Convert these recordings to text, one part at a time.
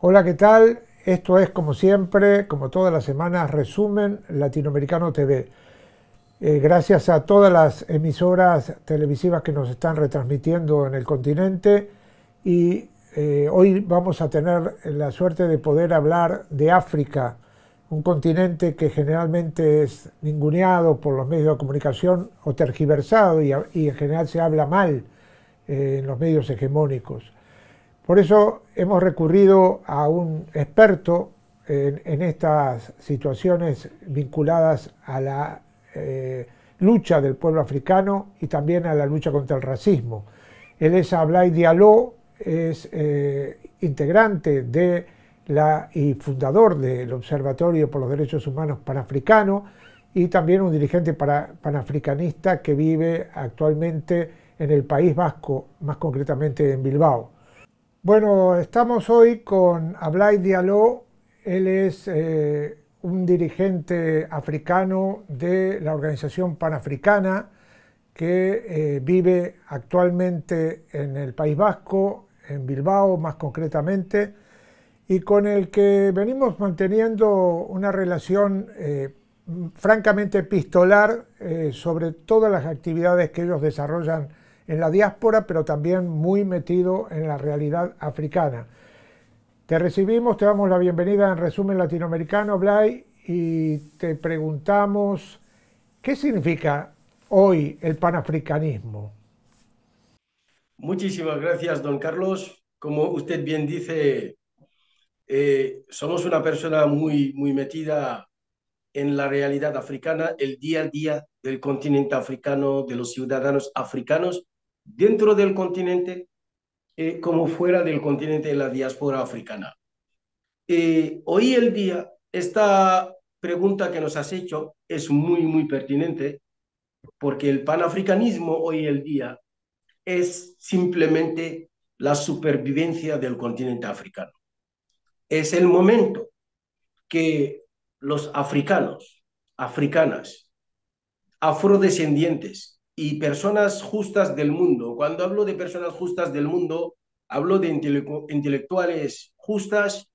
Hola, ¿qué tal? Esto es, como siempre, como todas las semanas, Resumen Latinoamericano TV. Gracias a todas las emisoras televisivas que nos están retransmitiendo en el continente y hoy vamos a tener la suerte de poder hablar de África, un continente que generalmente es ninguneado por los medios de comunicación o tergiversado y en general se habla mal en los medios hegemónicos. Por eso hemos recurrido a un experto en estas situaciones vinculadas a la lucha del pueblo africano y también a la lucha contra el racismo. Él es Ablaye Diallo, es integrante y fundador del Observatorio por los Derechos Humanos Panafricano y también un dirigente panafricanista que vive actualmente en el País Vasco, más concretamente en Bilbao. Bueno, estamos hoy con Ablaye Diallo. Él es un dirigente africano de la Organización Panafricana que vive actualmente en el País Vasco, en Bilbao más concretamente, y con el que venimos manteniendo una relación francamente epistolar sobre todas las actividades que ellos desarrollan en la diáspora, pero también muy metido en la realidad africana. Te recibimos, te damos la bienvenida en Resumen Latinoamericano, Blay, y te preguntamos, ¿qué significa hoy el panafricanismo? Muchísimas gracias, don Carlos. Como usted bien dice, somos una persona muy metida en la realidad africana, el día a día del continente africano, de los ciudadanos africanos, dentro del continente, como fuera del continente de la diáspora africana. Hoy el día, esta pregunta que nos has hecho es muy pertinente porque el panafricanismo hoy el día es simplemente la supervivencia del continente africano. Es el momento que los africanos, africanas, afrodescendientes y personas justas del mundo, cuando hablo de personas justas del mundo, hablo de intelectuales justas,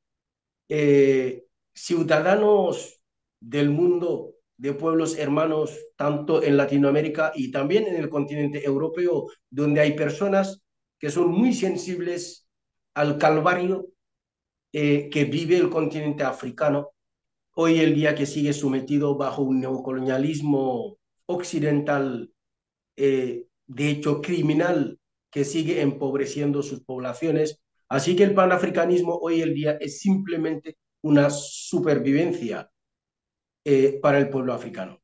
ciudadanos del mundo, de pueblos hermanos, tanto en Latinoamérica y también en el continente europeo, donde hay personas que son muy sensibles al calvario que vive el continente africano, hoy el día que sigue sometido bajo un neocolonialismo occidental, de hecho criminal, que sigue empobreciendo sus poblaciones. Así que el panafricanismo hoy el día es simplemente una supervivencia para el pueblo africano.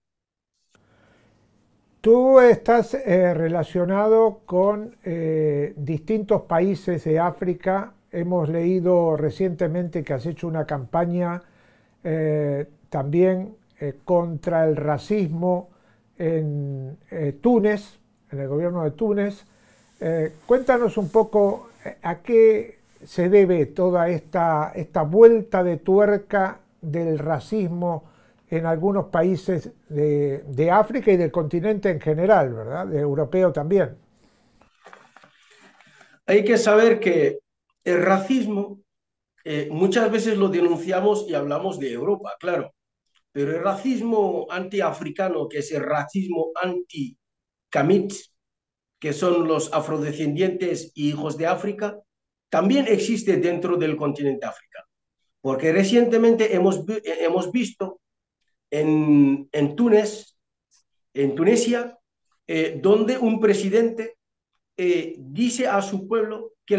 Tú estás relacionado con distintos países de África. Hemos leído recientemente que has hecho una campaña también contra el racismo en Túnez, en el gobierno de Túnez. Cuéntanos un poco a qué se debe toda esta vuelta de tuerca del racismo en algunos países de África y del continente en general, ¿verdad? De europeo también. Hay que saber que el racismo muchas veces lo denunciamos y hablamos de Europa, claro, pero el racismo antiafricano, que es el racismo anti-Kamit, que son los afrodescendientes y hijos de África, también existe dentro del continente africano. Porque recientemente hemos visto Túnez, en Tunesia, donde un presidente dice a su pueblo que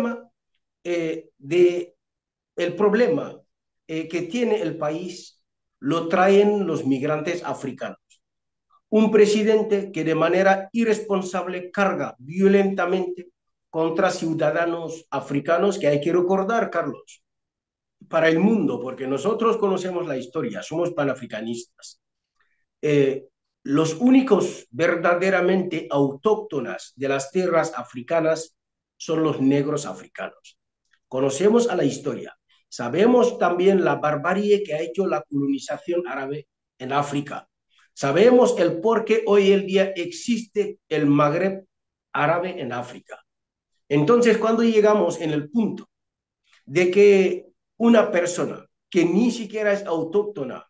de, el problema que tiene el país lo traen los migrantes africanos. Un presidente que de manera irresponsable carga violentamente contra ciudadanos africanos, que hay que recordar, Carlos, para el mundo, porque nosotros conocemos la historia, somos panafricanistas. Eh, los únicos verdaderamente autóctonas de las tierras africanas son los negros africanos. Conocemos a la historia, sabemos también la barbarie que ha hecho la colonización árabe en África. Sabemos el por qué hoy el día existe el Magreb árabe en África. Entonces, cuando llegamos en el punto de que una persona que ni siquiera es autóctona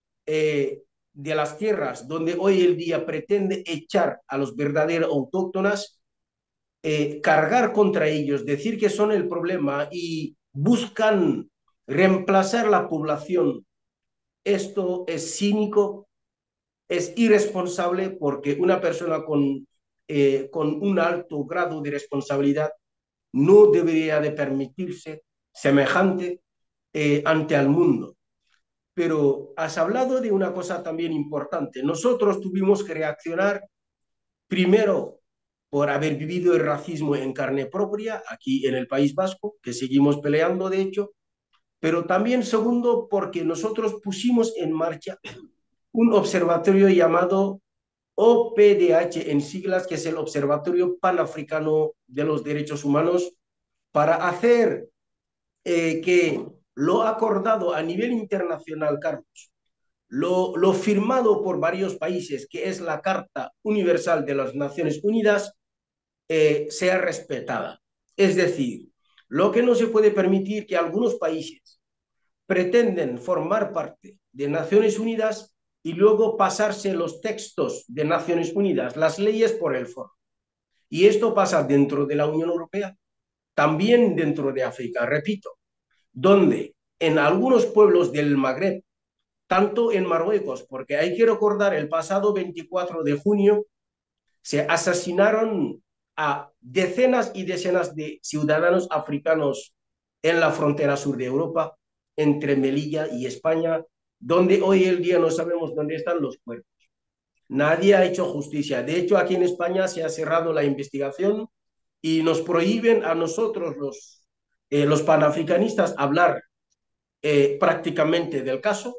de las tierras donde hoy el día pretende echar a los verdaderos autóctonas, cargar contra ellos, decir que son el problema y buscan reemplazar la población, esto es cínico, es irresponsable porque una persona con un alto grado de responsabilidad no debería de permitirse semejante ante el mundo. Pero has hablado de una cosa también importante. Nosotros tuvimos que reaccionar primero por haber vivido el racismo en carne propia aquí en el País Vasco, que seguimos peleando de hecho, pero también segundo porque nosotros pusimos en marcha un observatorio llamado OPDH en siglas, que es el Observatorio Panafricano de los Derechos Humanos, para hacer que lo acordado a nivel internacional, Carlos, lo firmado por varios países, que es la Carta Universal de las Naciones Unidas, sea respetada. Es decir, lo que no se puede permitir que algunos países pretenden formar parte de Naciones Unidas y luego pasarse los textos de Naciones Unidas, las leyes por el foro. Y esto pasa dentro de la Unión Europea, también dentro de África, repito, donde en algunos pueblos del Magreb, tanto en Marruecos, porque hay que recordar el pasado 24 de junio, se asesinaron a decenas y decenas de ciudadanos africanos en la frontera sur de Europa, entre Melilla y España, donde hoy el día no sabemos dónde están los cuerpos. Nadie ha hecho justicia. De hecho, aquí en España se ha cerrado la investigación y nos prohíben a nosotros, los panafricanistas, hablar prácticamente del caso.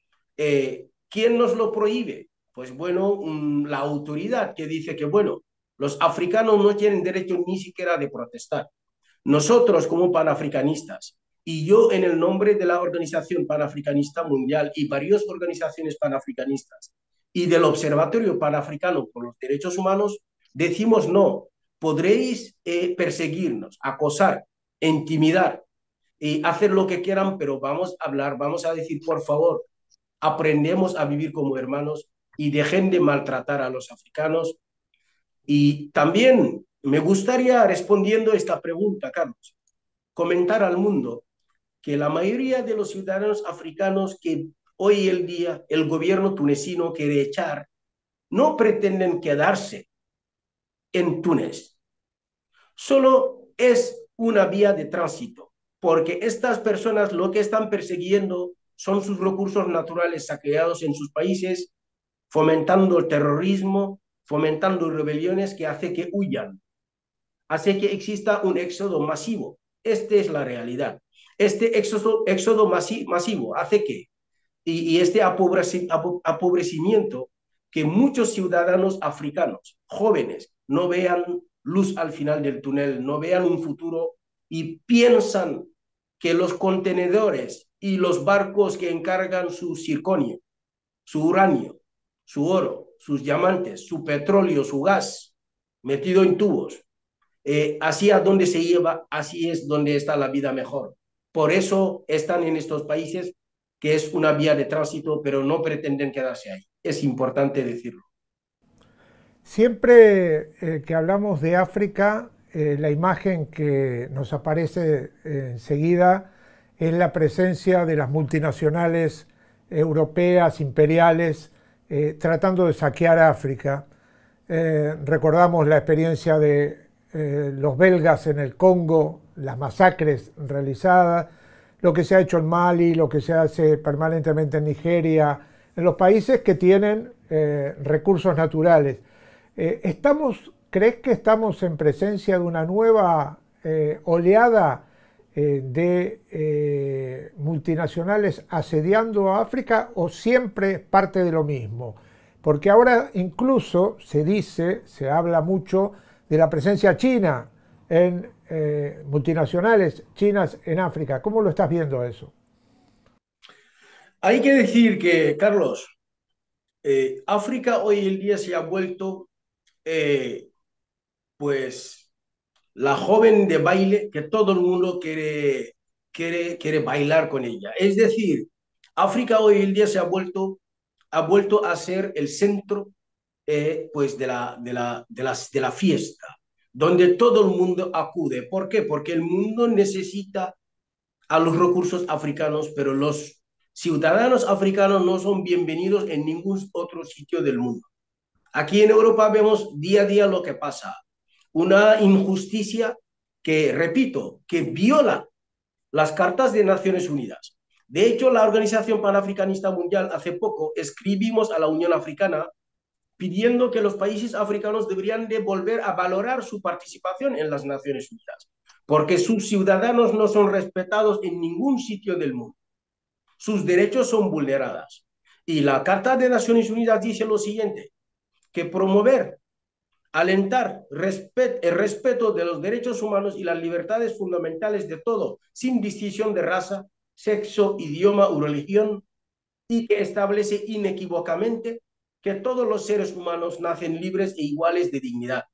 ¿Quién nos lo prohíbe? Pues bueno, la autoridad que dice que, bueno, los africanos no tienen derecho ni siquiera de protestar. Nosotros como panafricanistas, y yo en el nombre de la Organización Panafricanista Mundial y varias organizaciones panafricanistas y del Observatorio Panafricano por los Derechos Humanos, decimos no, podréis perseguirnos, acosar, intimidar y hacer lo que quieran, pero vamos a hablar, vamos a decir, por favor, aprendemos a vivir como hermanos y dejen de maltratar a los africanos. Y también me gustaría, respondiendo a esta pregunta, Carlos, comentar al mundo que la mayoría de los ciudadanos africanos que hoy el día el gobierno tunecino quiere echar no pretenden quedarse en Túnez. Solo es una vía de tránsito, porque estas personas lo que están persiguiendo son sus recursos naturales saqueados en sus países, fomentando el terrorismo, fomentando rebeliones que hace que huyan, hace que exista un éxodo masivo. Esta es la realidad. Este éxodo masivo hace que, y este apobrecimiento, que muchos ciudadanos africanos, jóvenes, no vean luz al final del túnel, no vean un futuro y piensan que los contenedores y los barcos que encargan su circonio, su uranio, su oro, sus diamantes, su petróleo, su gas metido en tubos, así a donde se lleva, así es donde está la vida mejor. Por eso están en estos países, que es una vía de tránsito, pero no pretenden quedarse ahí. Es importante decirlo. Siempre que hablamos de África, la imagen que nos aparece enseguida es la presencia de las multinacionales europeas, imperiales, tratando de saquear África. Recordamos la experiencia de los belgas en el Congo, las masacres realizadas, lo que se ha hecho en Mali, lo que se hace permanentemente en Nigeria, en los países que tienen recursos naturales. ¿Crees que estamos en presencia de una nueva oleada de multinacionales asediando a África o siempre parte de lo mismo? Porque ahora incluso se habla mucho de la presencia china en multinacionales chinas en África. ¿Cómo lo estás viendo eso? Hay que decir que, Carlos, África hoy en día se ha vuelto, eh, pues, la joven de baile que todo el mundo quiere quiere bailar con ella. Es decir, África hoy en día ha vuelto a ser el centro pues de la fiesta, donde todo el mundo acude. ¿Por qué? Porque el mundo necesita a los recursos africanos, pero los ciudadanos africanos no son bienvenidos en ningún otro sitio del mundo. Aquí en Europa vemos día a día lo que pasa. Una injusticia que, repito, que viola las cartas de Naciones Unidas. De hecho, la Organización Panafricanista Mundial hace poco escribimos a la Unión Africana pidiendo que los países africanos deberían de volver a valorar su participación en las Naciones Unidas, porque sus ciudadanos no son respetados en ningún sitio del mundo. Sus derechos son vulnerados. Y la Carta de Naciones Unidas dice lo siguiente, que promover, alentar el respeto de los derechos humanos y las libertades fundamentales de todo, sin distinción de raza, sexo, idioma o religión, y que establece inequívocamente que todos los seres humanos nacen libres e iguales de dignidad.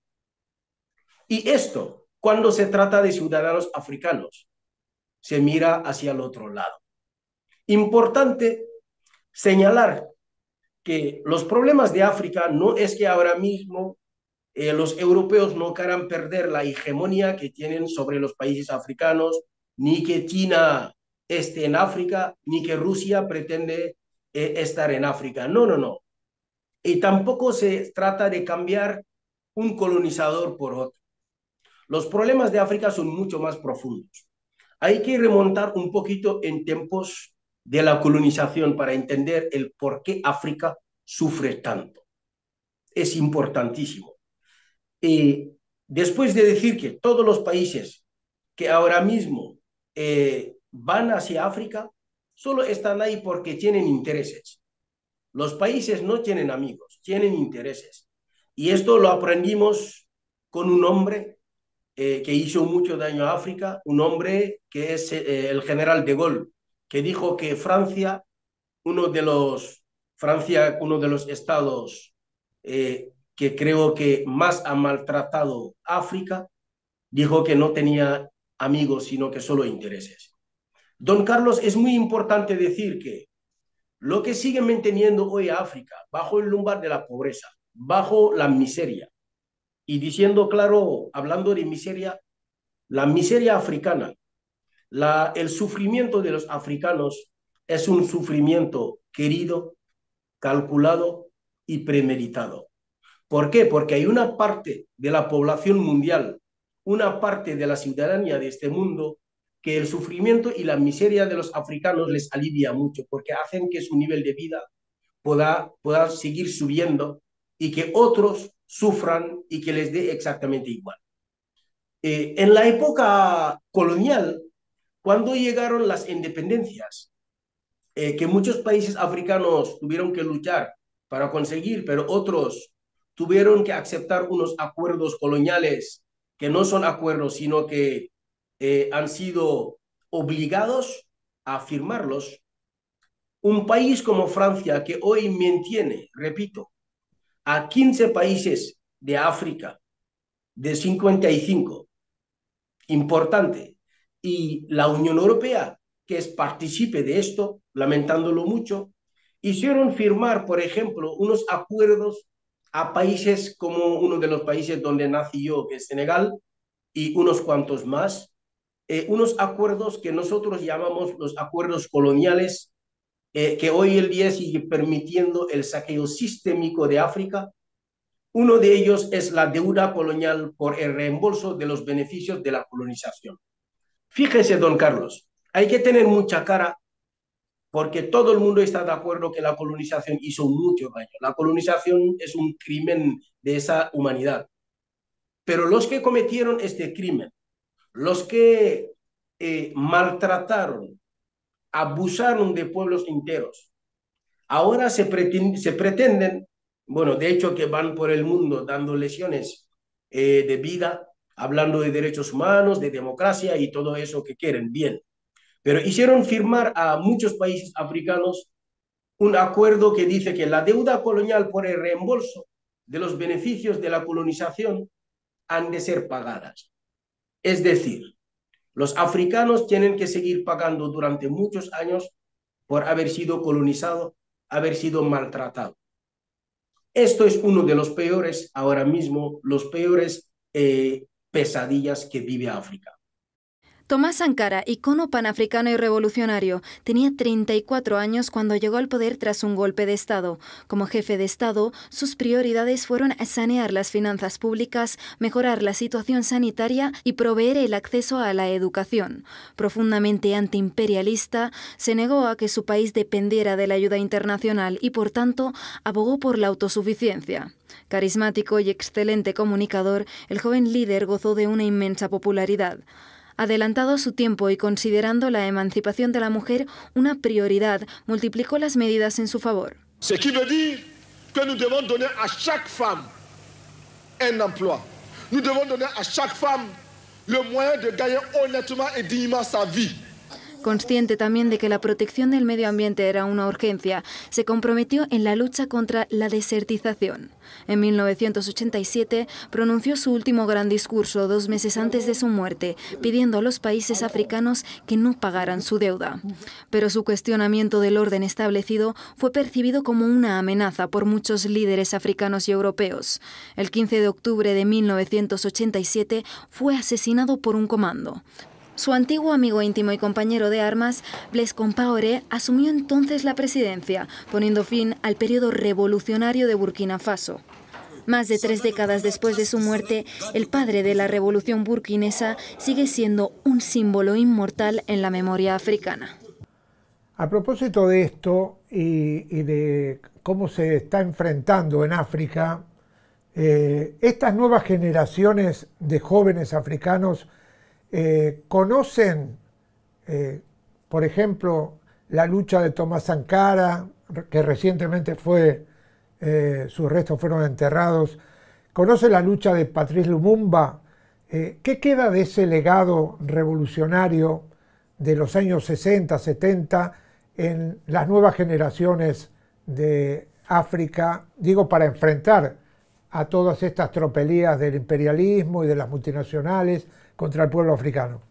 Y esto, cuando se trata de ciudadanos africanos, se mira hacia el otro lado. Importante señalar que los problemas de África no es que ahora mismo los europeos no quieran perder la hegemonía que tienen sobre los países africanos, ni que China esté en África, ni que Rusia pretende estar en África. No, no, no. Y tampoco se trata de cambiar un colonizador por otro. Los problemas de África son mucho más profundos. Hay que remontar un poquito en tiempos de la colonización para entender el por qué África sufre tanto. Es importantísimo. Y después de decir que todos los países que ahora mismo van hacia África solo están ahí porque tienen intereses. Los países no tienen amigos, tienen intereses. Y esto lo aprendimos con un hombre que hizo mucho daño a África, un hombre que es el general de Gaulle, que dijo que Francia, uno de los estados que creo que más ha maltratado África, dijo que no tenía amigos, sino que solo intereses. Don Carlos, es muy importante decir que lo que sigue manteniendo hoy a África bajo el lumbar de la pobreza, bajo la miseria, y diciendo claro, hablando de miseria, la miseria africana, el sufrimiento de los africanos es un sufrimiento querido, calculado y premeditado. ¿Por qué? Porque hay una parte de la población mundial, una parte de la ciudadanía de este mundo, que el sufrimiento y la miseria de los africanos les alivia mucho, porque hacen que su nivel de vida pueda seguir subiendo y que otros sufran y que les dé exactamente igual. En la época colonial, cuando llegaron las independencias, que muchos países africanos tuvieron que luchar para conseguir, pero otros tuvieron que aceptar unos acuerdos coloniales que no son acuerdos, sino que han sido obligados a firmarlos. Un país como Francia, que hoy mantiene, repito, a 15 países de África, de 55, importante, y la Unión Europea, que es partícipe de esto, lamentándolo mucho, hicieron firmar, por ejemplo, unos acuerdos a países como uno de los países donde nací yo, que es Senegal, y unos cuantos más, unos acuerdos que nosotros llamamos los acuerdos coloniales, que hoy el día sigue permitiendo el saqueo sistémico de África. Uno de ellos es la deuda colonial por el reembolso de los beneficios de la colonización. Fíjese, don Carlos, hay que tener mucha cara porque todo el mundo está de acuerdo que la colonización hizo mucho daño. La colonización es un crimen de esa humanidad. Pero los que cometieron este crimen, los que maltrataron, abusaron de pueblos enteros, ahora se pretenden, bueno, de hecho que van por el mundo dando lecciones de vida, hablando de derechos humanos, de democracia y todo eso que quieren, bien. Pero hicieron firmar a muchos países africanos un acuerdo que dice que la deuda colonial por el reembolso de los beneficios de la colonización han de ser pagadas. Es decir, Los africanos tienen que seguir pagando durante muchos años por haber sido colonizados, haber sido maltratados. Esto es uno de los peores, ahora mismo, los peores pesadillas que vive África. Thomas Sankara, icono panafricano y revolucionario, tenía 34 años cuando llegó al poder tras un golpe de Estado. Como jefe de Estado, sus prioridades fueron sanear las finanzas públicas, mejorar la situación sanitaria y proveer el acceso a la educación. Profundamente antiimperialista, se negó a que su país dependiera de la ayuda internacional y, por tanto, abogó por la autosuficiencia. Carismático y excelente comunicador, el joven líder gozó de una inmensa popularidad. Adelantado a su tiempo y considerando la emancipación de la mujer una prioridad, multiplicó las medidas en su favor. Ce qui veut dire que nous devons donner à chaque femme un emploi. Nous devons donner à chaque femme le moyen de gagner honnêtement et dignement sa vie. Consciente también de que la protección del medio ambiente era una urgencia, se comprometió en la lucha contra la desertización. En 1987 pronunció su último gran discurso 2 meses antes de su muerte, pidiendo a los países africanos que no pagaran su deuda. Pero su cuestionamiento del orden establecido fue percibido como una amenaza por muchos líderes africanos y europeos. El 15 de octubre de 1987 fue asesinado por un comando. Su antiguo amigo íntimo y compañero de armas, Blaise Compaoré, asumió entonces la presidencia, poniendo fin al periodo revolucionario de Burkina Faso. Más de 3 décadas después de su muerte, el padre de la revolución burkinesa sigue siendo un símbolo inmortal en la memoria africana. A propósito de esto y de cómo se está enfrentando en África, estas nuevas generaciones de jóvenes africanos conocen, por ejemplo, la lucha de Thomas Sankara, que recientemente sus restos fueron enterrados, conocen la lucha de Patrice Lumumba. ¿Qué queda de ese legado revolucionario de los años 60, 70 en las nuevas generaciones de África, digo, para enfrentar a todas estas tropelías del imperialismo y de las multinacionales contra el pueblo africano?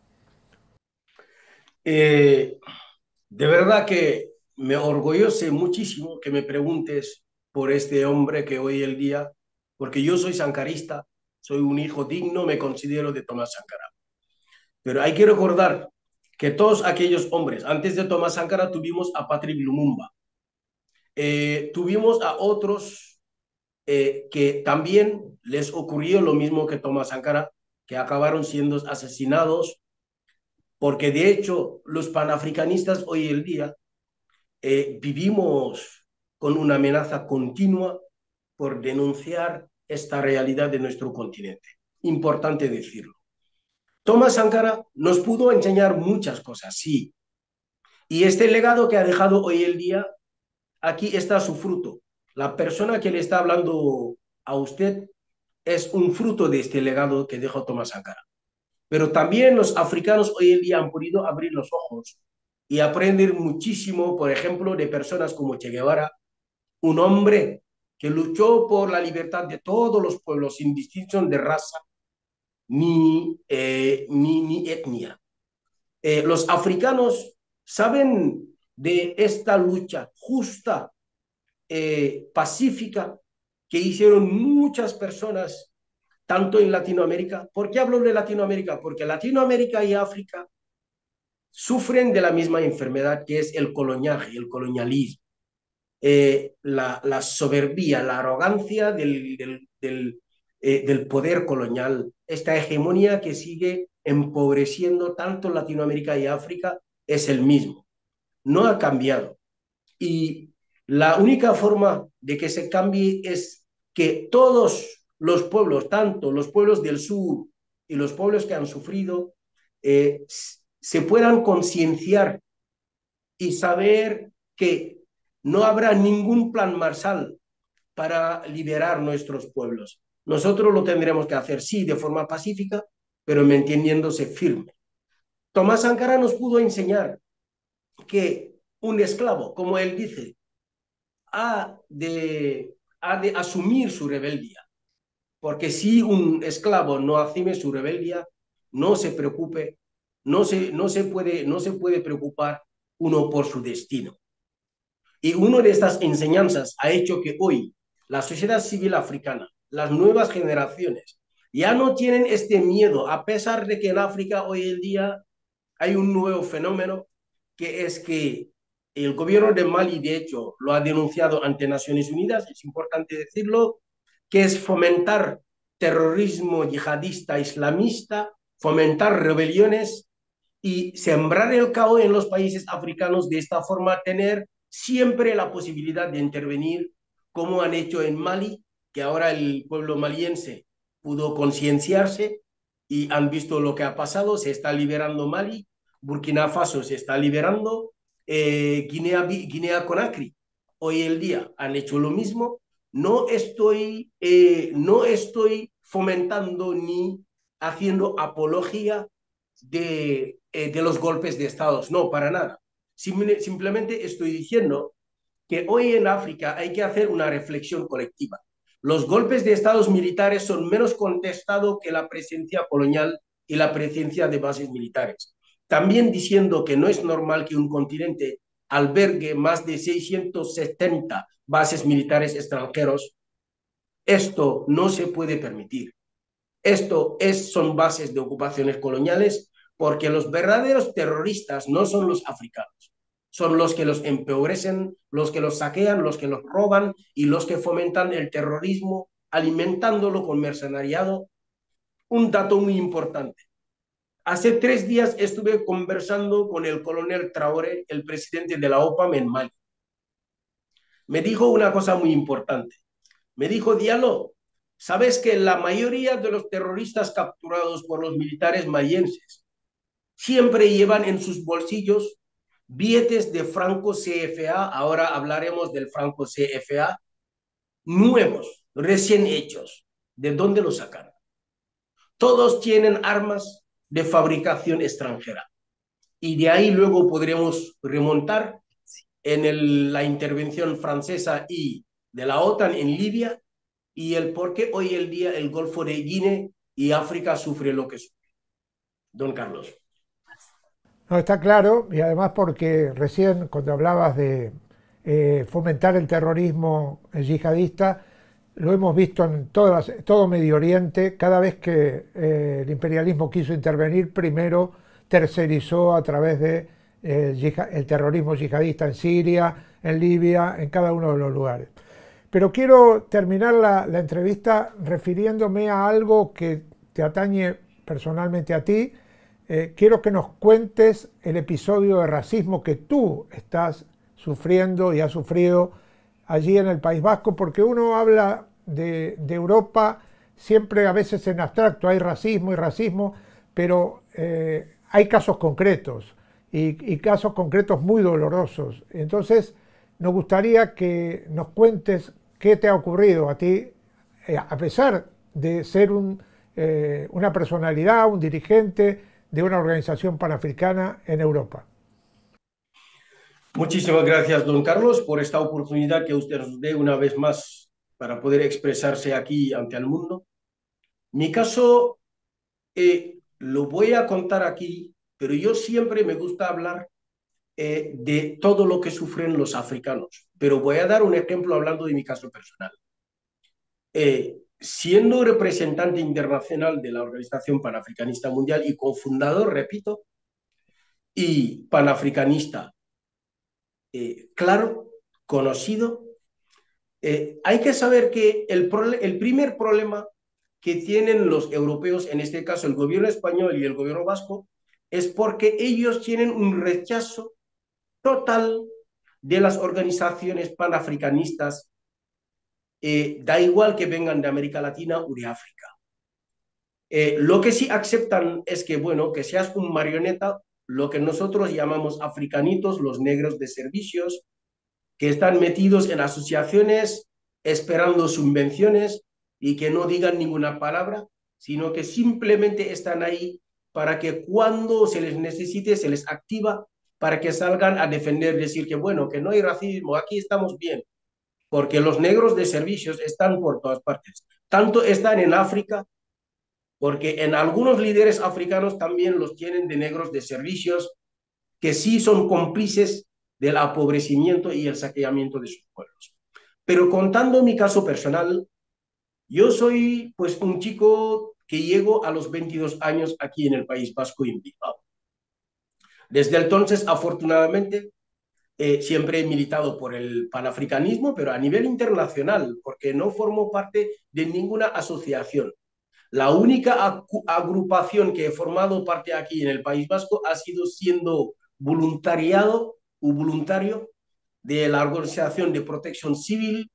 De verdad que me orgullece muchísimo que me preguntes por este hombre que hoy el día, porque yo soy sankarista, soy un hijo digno, me considero de Thomas Sankara. Pero hay que recordar que todos aquellos hombres, antes de Thomas Sankara tuvimos a Patrick Lumumba, tuvimos a otros que también les ocurrió lo mismo que Thomas Sankara, que acabaron siendo asesinados, porque de hecho los panafricanistas hoy el día vivimos con una amenaza continua por denunciar esta realidad de nuestro continente. Importante decirlo. Thomas Sankara nos pudo enseñar muchas cosas, sí. Y este legado que ha dejado hoy el día, aquí está su fruto. La persona que le está hablando a usted es un fruto de este legado que dejó Thomas Sankara. Pero también los africanos hoy en día han podido abrir los ojos y aprender muchísimo, por ejemplo, de personas como Che Guevara, un hombre que luchó por la libertad de todos los pueblos sin distinción de raza ni etnia. Los africanos saben de esta lucha justa, pacífica, que hicieron muchas personas, tanto en Latinoamérica. ¿Por qué hablo de Latinoamérica? Porque Latinoamérica y África sufren de la misma enfermedad que es el coloniaje, el colonialismo, la soberbia, la arrogancia del poder colonial, esta hegemonía que sigue empobreciendo tanto Latinoamérica y África es el mismo, no ha cambiado. Y la única forma de que se cambie es que todos los pueblos, tanto los pueblos del sur y los pueblos que han sufrido, se puedan concienciar y saber que no habrá ningún plan Marshall para liberar nuestros pueblos. Nosotros lo tendremos que hacer, sí, de forma pacífica, pero manteniéndose firme. Tomás Sankara nos pudo enseñar que un esclavo, como él dice, ha de asumir su rebeldía, porque si un esclavo no asume su rebeldía, no se preocupe, no se puede preocupar uno por su destino. Y una de estas enseñanzas ha hecho que hoy la sociedad civil africana, las nuevas generaciones, ya no tienen este miedo, a pesar de que en África hoy en día hay un nuevo fenómeno, que es que el gobierno de Mali, de hecho, lo ha denunciado ante Naciones Unidas, es importante decirlo, que es fomentar terrorismo yihadista islamista, fomentar rebeliones y sembrar el caos en los países africanos, de esta forma tener siempre la posibilidad de intervenir, como han hecho en Mali, que ahora el pueblo maliense pudo concienciarse y han visto lo que ha pasado, se está liberando Mali, Burkina Faso se está liberando, Guinea Conakry hoy el día han hecho lo mismo. No estoy fomentando ni haciendo apología de los golpes de Estado, no, para nada. Simplemente estoy diciendo que hoy en África hay que hacer una reflexión colectiva. Los golpes de estados militares son menos contestados que la presencia colonial y la presencia de bases militares. También diciendo que no es normal que un continente albergue más de 670 bases militares extranjeros. Esto no se puede permitir. Son bases de ocupaciones coloniales, porque los verdaderos terroristas no son los africanos, son los que los empobrecen, los que los saquean, los que los roban y los que fomentan el terrorismo, alimentándolo con mercenariado. Un dato muy importante. Hace 3 días estuve conversando con el coronel Traoré, el presidente de la OPAM en Mali. Me dijo una cosa muy importante. Me dijo: Diallo, ¿sabes que la mayoría de los terroristas capturados por los militares malienses siempre llevan en sus bolsillos billetes de franco CFA? Ahora hablaremos del franco CFA, nuevos, recién hechos. ¿De dónde los sacan? Todos tienen armas de fabricación extranjera. Y de ahí luego podremos remontar en la intervención francesa y de la OTAN en Libia, y el por qué hoy el día el Golfo de Guinea y África sufre lo que sufre. Don Carlos. No, está claro, y además porque recién cuando hablabas de fomentar el terrorismo yihadista, lo hemos visto en todo Medio Oriente. Cada vez que el imperialismo quiso intervenir, primero tercerizó a través de el terrorismo yihadista en Siria, en Libia, en cada uno de los lugares. Pero quiero terminar la entrevista refiriéndome a algo que te atañe personalmente a ti. Quiero que nos cuentes el episodio de racismo que tú estás sufriendo y has sufrido allí en el País Vasco, porque uno habla de Europa siempre a veces en abstracto, hay racismo, pero hay casos concretos y casos concretos muy dolorosos. Entonces, nos gustaría que nos cuentes qué te ha ocurrido a ti, a pesar de ser una personalidad, un dirigente de una organización panafricana en Europa. Muchísimas gracias, don Carlos, por esta oportunidad que usted nos dé una vez más para poder expresarse aquí ante el mundo. Mi caso lo voy a contar aquí, pero yo siempre me gusta hablar de todo lo que sufren los africanos. Pero voy a dar un ejemplo hablando de mi caso personal. Siendo representante internacional de la Organización Panafricanista Mundial y cofundador, repito, y panafricanista, claro, conocido, hay que saber que el primer problema que tienen los europeos, en este caso el gobierno español y el gobierno vasco, es porque ellos tienen un rechazo total de las organizaciones panafricanistas, da igual que vengan de América Latina o de África. Lo que sí aceptan es que, bueno, que seas un marioneta, lo que nosotros llamamos africanitos, los negros de servicios, que están metidos en asociaciones esperando subvenciones y que no digan ninguna palabra, sino que simplemente están ahí para que cuando se les necesite se les activa, para que salgan a defender, decir que bueno, que no hay racismo, aquí estamos bien, porque los negros de servicios están por todas partes. Tanto están en África porque en algunos líderes africanos también los tienen de negros de servicios que sí son cómplices del empobrecimiento y el saqueamiento de sus pueblos. Pero contando mi caso personal, yo soy pues un chico que llego a los 22 años aquí en el País Vasco y en Bilbao. Desde entonces, afortunadamente, siempre he militado por el panafricanismo, pero a nivel internacional, porque no formo parte de ninguna asociación. La única agrupación que he formado parte aquí en el País Vasco ha sido siendo voluntariado o voluntario de la Organización de Protección Civil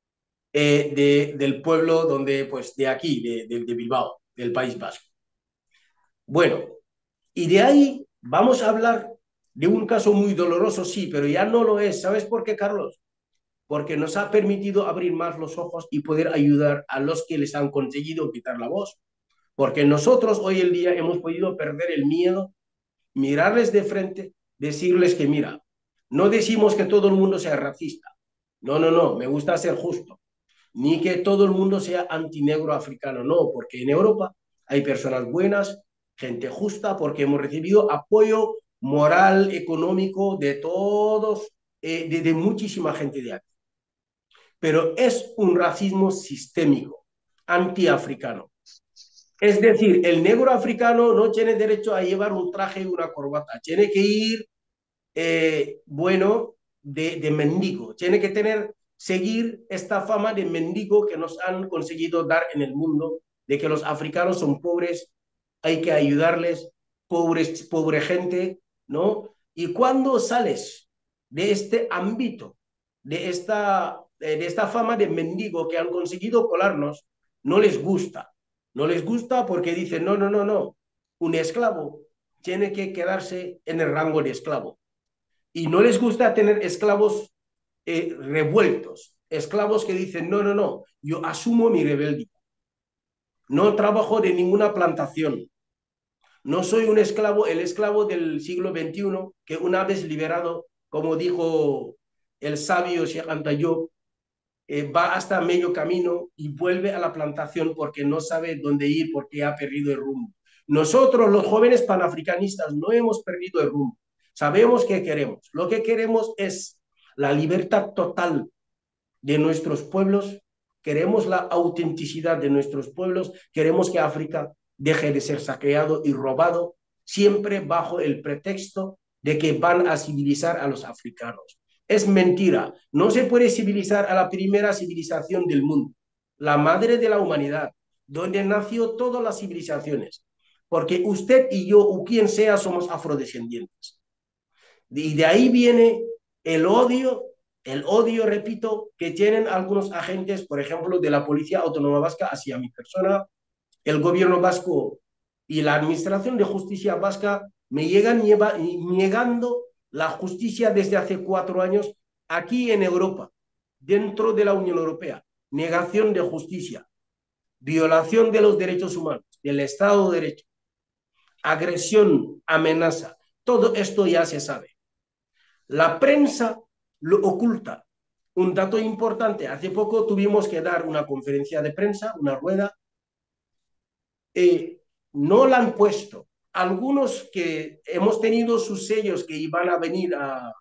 del pueblo donde, pues, de aquí, de Bilbao, del País Vasco. Bueno, y de ahí vamos a hablar de un caso muy doloroso, sí, pero ya no lo es. ¿Sabes por qué, Carlos? Porque nos ha permitido abrir más los ojos y poder ayudar a los que les han conseguido quitar la voz. Porque nosotros hoy en día hemos podido perder el miedo, mirarles de frente, decirles que mira, no decimos que todo el mundo sea racista. No, no, no, me gusta ser justo. Ni que todo el mundo sea antinegro africano, no, porque en Europa hay personas buenas, gente justa, porque hemos recibido apoyo moral, económico de todos, de muchísima gente de aquí. Pero es un racismo sistémico, antiafricano. Es decir, el negro africano no tiene derecho a llevar un traje y una corbata, tiene que ir, bueno, de mendigo, tiene que seguir esta fama de mendigo que nos han conseguido dar en el mundo, de que los africanos son pobres, hay que ayudarles, pobre gente, ¿no? Y cuando sales de este ámbito, de esta fama de mendigo que han conseguido colarnos, no les gusta. No les gusta porque dicen, no, no, no, no, un esclavo tiene que quedarse en el rango de esclavo. Y no les gusta tener esclavos revueltos, esclavos que dicen, no, no, no, yo asumo mi rebeldía. No trabajo de ninguna plantación. No soy un esclavo, el esclavo del siglo XXI, que una vez liberado, como dijo el sabio Sheikh Anta Diop, va hasta medio camino y vuelve a la plantación porque no sabe dónde ir, porque ha perdido el rumbo. Nosotros, los jóvenes panafricanistas, no hemos perdido el rumbo. Sabemos qué queremos. Lo que queremos es la libertad total de nuestros pueblos, queremos la autenticidad de nuestros pueblos, queremos que África deje de ser saqueado y robado, siempre bajo el pretexto de que van a civilizar a los africanos. Es mentira, no se puede civilizar a la primera civilización del mundo, la madre de la humanidad, donde nació todas las civilizaciones, porque usted y yo, o quien sea, somos afrodescendientes. Y de ahí viene el odio, repito, que tienen algunos agentes, por ejemplo, de la Policía Autónoma Vasca hacia mi persona, el gobierno vasco y la Administración de Justicia Vasca me llegan negando la justicia desde hace 4 años aquí en Europa, dentro de la Unión Europea. Negación de justicia, violación de los derechos humanos, del Estado de Derecho, agresión, amenaza. Todo esto ya se sabe. La prensa lo oculta. Un dato importante, hace poco tuvimos que dar una conferencia de prensa, una rueda, no la han puesto. Algunos que hemos tenido sus sellos que iban a venir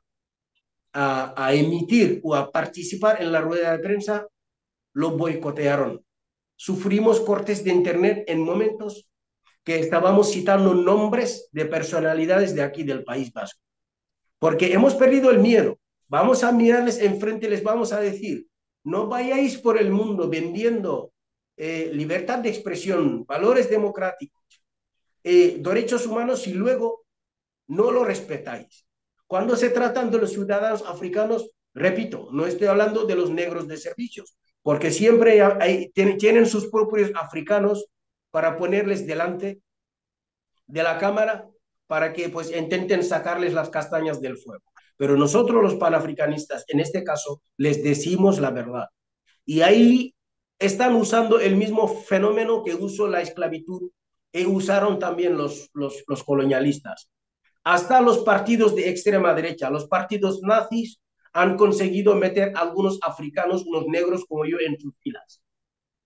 a emitir o a participar en la rueda de prensa, lo boicotearon. Sufrimos cortes de internet en momentos que estábamos citando nombres de personalidades de aquí del País Vasco. Porque hemos perdido el miedo. Vamos a mirarles enfrente y les vamos a decir, no vayáis por el mundo vendiendo libertad de expresión, valores democráticos, derechos humanos y luego no lo respetáis. Cuando se tratan de los ciudadanos africanos, repito, no estoy hablando de los negros de servicios, porque siempre tienen sus propios africanos para ponerles delante de la cámara para que pues intenten sacarles las castañas del fuego. Pero nosotros los panafricanistas, en este caso, les decimos la verdad. Y ahí están usando el mismo fenómeno que usó la esclavitud y usaron también los colonialistas. Hasta los partidos de extrema derecha, los partidos nazis, han conseguido meter a algunos africanos, unos negros como yo, en sus filas.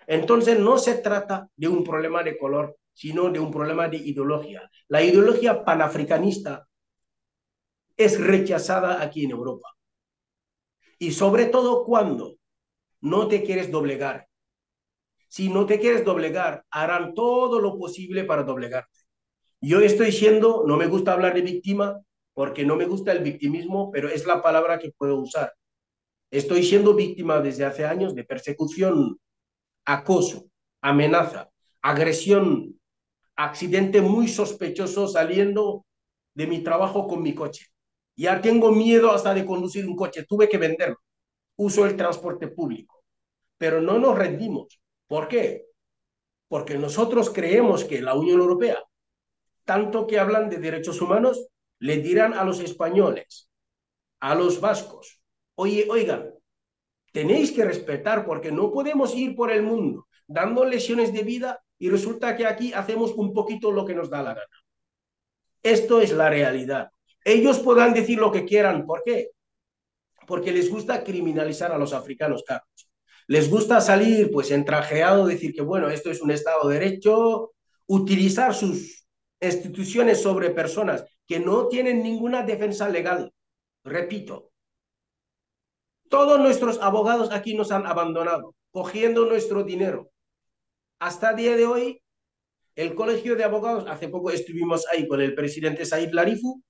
Entonces no se trata de un problema de color, sino de un problema de ideología. La ideología panafricanista es rechazada aquí en Europa. Y sobre todo cuando no te quieres doblegar. Si no te quieres doblegar, harán todo lo posible para doblegarte. Yo estoy siendo, no me gusta hablar de víctima, porque no me gusta el victimismo, pero es la palabra que puedo usar. Estoy siendo víctima desde hace años de persecución, acoso, amenaza, agresión, accidente muy sospechoso saliendo de mi trabajo con mi coche. Ya tengo miedo hasta de conducir un coche, tuve que venderlo. Uso el transporte público, pero no nos rendimos. ¿Por qué? Porque nosotros creemos que la Unión Europea, tanto que hablan de derechos humanos, le dirán a los españoles, a los vascos, oye, oigan, tenéis que respetar porque no podemos ir por el mundo dando lecciones de vida y resulta que aquí hacemos un poquito lo que nos da la gana. Esto es la realidad. Ellos podrán decir lo que quieran. ¿Por qué? Porque les gusta criminalizar a los africanos, Carlos. Les gusta salir pues entrajeado, decir que bueno, esto es un Estado de Derecho, utilizar sus instituciones sobre personas que no tienen ninguna defensa legal. Repito, todos nuestros abogados aquí nos han abandonado, cogiendo nuestro dinero. Hasta el día de hoy, el Colegio de Abogados, hace poco estuvimos ahí con el presidente Said Larifu,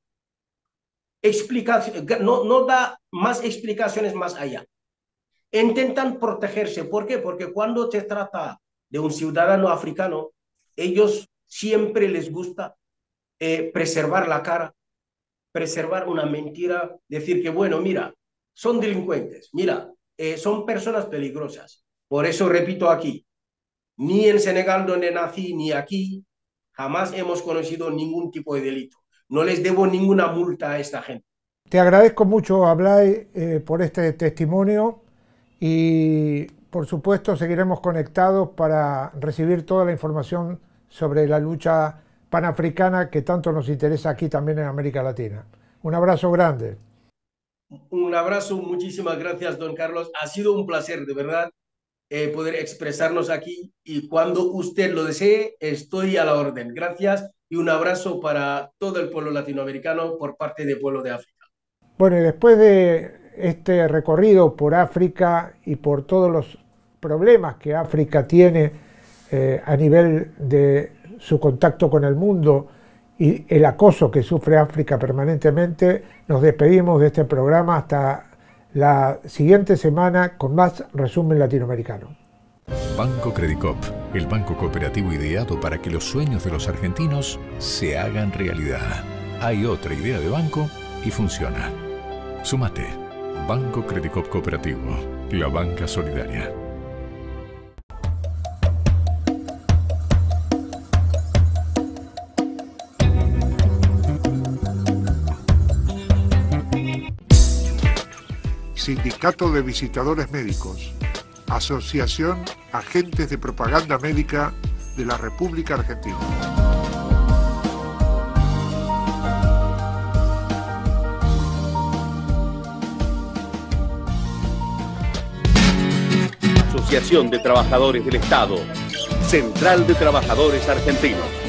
no da más explicaciones más allá. Intentan protegerse. ¿Por qué? Porque cuando se trata de un ciudadano africano, ellos siempre les gusta preservar la cara, preservar una mentira, decir que, bueno, mira, son delincuentes, mira, son personas peligrosas. Por eso repito aquí, ni en Senegal donde nací, ni aquí, jamás hemos conocido ningún tipo de delito. No les debo ninguna multa a esta gente. Te agradezco mucho, Ablay, por este testimonio y por supuesto seguiremos conectados para recibir toda la información sobre la lucha panafricana que tanto nos interesa aquí también en América Latina. Un abrazo grande. Un abrazo, muchísimas gracias, don Carlos. Ha sido un placer, de verdad, poder expresarnos aquí y cuando usted lo desee, estoy a la orden. Gracias y un abrazo para todo el pueblo latinoamericano por parte del pueblo de África. Bueno, y después de este recorrido por África y por todos los problemas que África tiene a nivel de su contacto con el mundo y el acoso que sufre África permanentemente, nos despedimos de este programa hasta la siguiente semana con más resumen latinoamericano. Banco Credicop, el banco cooperativo ideado para que los sueños de los argentinos se hagan realidad. Hay otra idea de banco y funciona. Súmate. Banco Credicop Cooperativo, la banca solidaria. Sindicato de Visitadores Médicos, Asociación Agentes de Propaganda Médica de la República Argentina. Asociación de Trabajadores del Estado, Central de Trabajadores Argentinos.